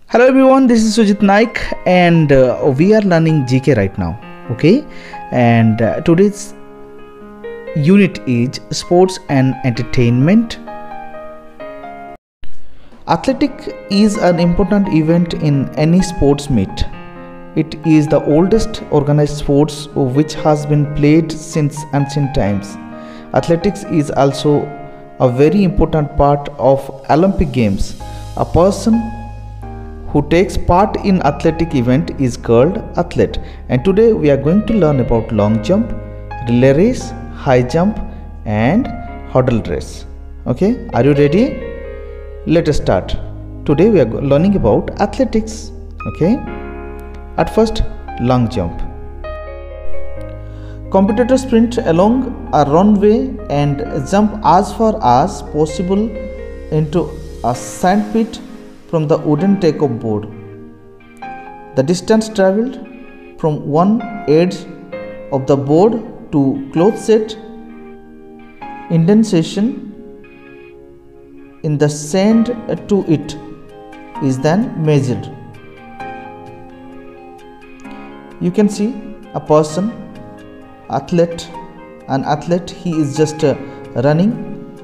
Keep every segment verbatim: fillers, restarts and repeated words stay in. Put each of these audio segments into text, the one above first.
Hello everyone, this is Sujit Naik and uh, we are learning G K right now. Okay, and uh, today's unit is sports and entertainment. Athletic is an important event in any sports meet. It is the oldest organized sports which has been played since ancient times. Athletics is also a very important part of Olympic Games. A person who takes part in athletic event is called athlete, and today we are going to learn about long jump, relay race, high jump and hurdle race. Okay, are you ready? Let us start. Today we are learning about athletics. Okay, at first, long jump. Competitors sprint along a runway and jump as far as possible into a sand pit from the wooden takeoff board. The distance travelled from one edge of the board to cloth set indentation in the sand to it is then measured. You can see a person, athlete, an athlete, he is just uh, running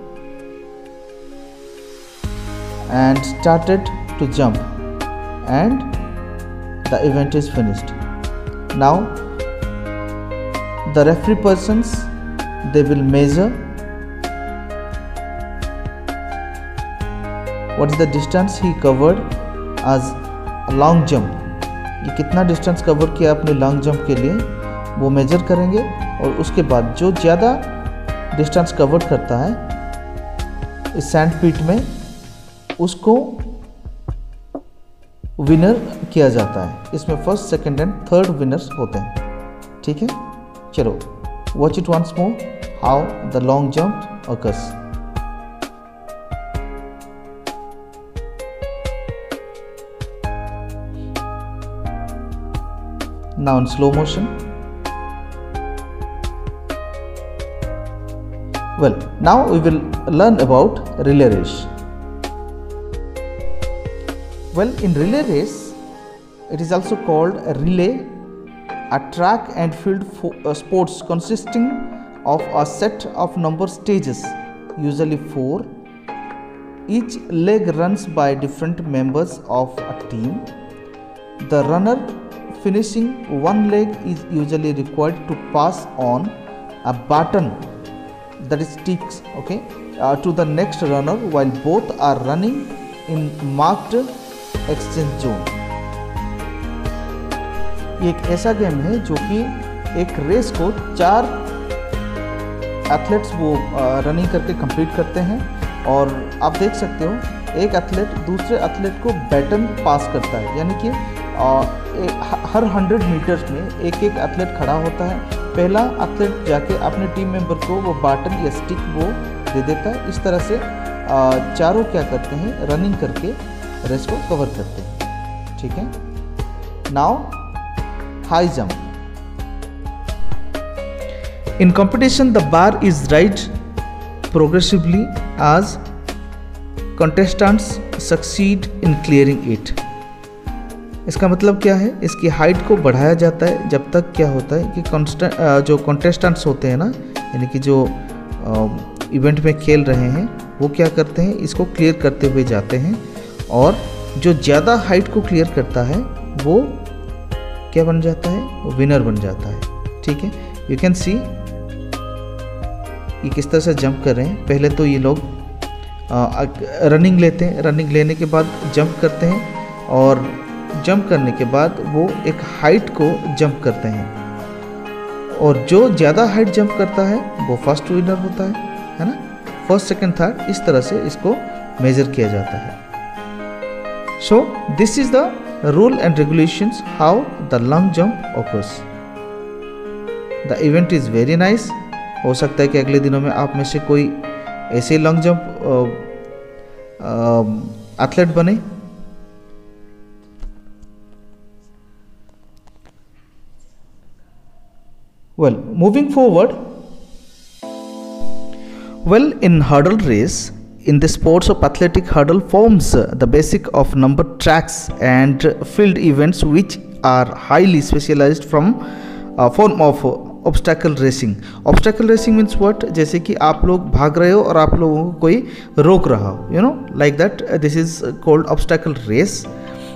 and started to jump, and the event is finished. Now the referee persons, they will measure what is the distance he covered as a long jump. ये कितना distance cover किया अपने long jump के लिए वो major करेंगे, और उसके बाद जो ज़्यादा डिस्टेंस कवर करता है इस सैंड पिट में उसको विनर किया जाता है. इसमें first, second and third winners होते हैं. ठीक है, चलो watch it once more how the long jump occurs. Now in slow motion. Well, now we will learn about relay race. Well, in relay race, it is also called a relay, a track and field uh, sports consisting of a set of number stages, usually four. Each leg runs by different members of a team. The runner finishing one leg is usually required to pass on a baton that is sticks okay uh, to the next runner while both are running in marked exchange zone. ये एक ऐसा game है जो कि एक race को चार athletes वो रनिंग करके कंप्लीट करते हैं, और आप देख सकते हो एक एथलीट दूसरे एथलीट को बैटन पास करता है, यानी कि हर हंड्रेड मीटर्स में एक एक एथलीट खड़ा होता है. पहला एथलीट जाके अपने टीम मेंबर को वो बैटन या स्टिक वो दे देता है. इस तरह से चारों क्या करते हैं, रनिंग करके रेस को कवर करते हैं. ठीक है, now high jump. In competition the bar is rise progressively as contestants succeed in clearing it. इसका मतलब क्या है, इसकी हाइट को बढ़ाया जाता है जब तक क्या होता है कि जो कंटेस्टेंट्स होते हैं ना, यानी कि जो इवेंट में खेल रहे हैं वो क्या करते हैं, इसको क्लियर करते हुए जाते हैं, और जो ज़्यादा हाइट को क्लियर करता है वो क्या बन जाता है, वो विनर बन जाता है. ठीक है, यू कैन सी ये किस तरह से जंप कर रहे हैं. पहले तो ये लोग रनिंग लेते हैं, रनिंग लेने के बाद जंप करते हैं, और जंप करने के बाद वो एक हाइट को जंप करते हैं, और जो ज़्यादा हाइट जंप करता है वो फर्स्ट विनर होता है है ना. फर्स्ट, सेकंड, थर्ड, इस तरह से इसको मेजर किया जाता है. So this is the rule and regulations how the long jump occurs. The event is very nice. हो सकता है कि अगले दिनों में आप में से कोई ऐसे लॉन्ग जंप एथलीट बने. Well, moving forward, well, in hurdle race, in the sports of athletic hurdle forms the basic of number tracks and field events which are highly specialized from uh, form of obstacle racing. Obstacle racing means what, जैसे कि आप लोग भाग रहे हो और आप लोगों को कोई रोक रहा हो, you know, like that, this is called obstacle race.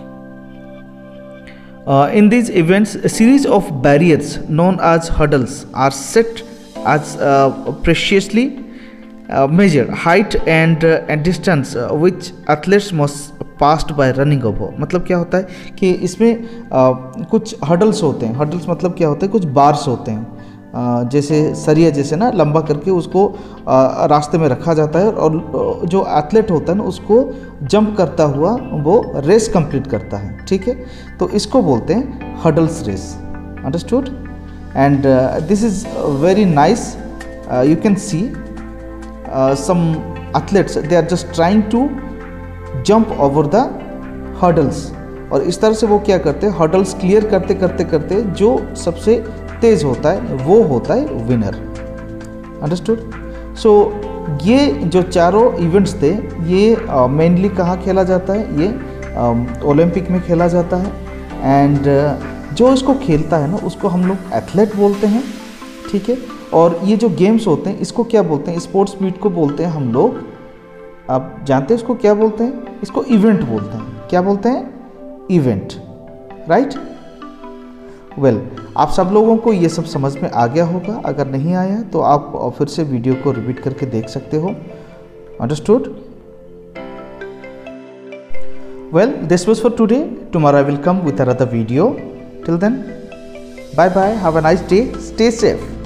in these events a series of barriers known as hurdles are set as uh, preciously uh, measure height and, uh, and distance uh, which athletes must passed by running over। मतलब क्या होता है कि इसमें uh, कुछ hurdles होते हैं। Hurdles मतलब क्या होता है, कुछ बार्स होते हैं, uh, जैसे सरिया जैसे ना लंबा करके उसको uh, रास्ते में रखा जाता है और uh, जो एथलीट होता है ना उसको जंप करता हुआ वो रेस कंप्लीट करता है, ठीक है। तो इसको बोलते हैं hurdles race, understood. And this is very nice, you can see some athletes they are just trying to jump over the hurdles, और इस तरह से वो क्या करते हैं, हर्डल्स क्लियर करते करते करते जो सबसे तेज होता है वो होता है विनर, अंडरस्टूड। सो ये जो चारों इवेंट्स थे ये मेनली uh, कहाँ खेला जाता है, ये ओलंपिक um, में खेला जाता है। एंड uh, जो इसको खेलता है ना उसको हम लोग एथलीट बोलते हैं, ठीक है। और ये जो गेम्स होते हैं इसको क्या बोलते हैं, स्पोर्ट्स मीट को बोलते हैं हम लोग, आप जानते हैं इसको क्या बोलते हैं, इसको इवेंट बोलते हैं। क्या बोलते हैं, इवेंट, राइट। वेल, आप सब लोगों को ये सब समझ में आ गया होगा। अगर नहीं आया तो आप फिर से वीडियो को रिपीट करके देख सकते हो, understood. Well, this was for today, tomorrow I will come with another video. Till then, bye bye, have a nice day, stay safe.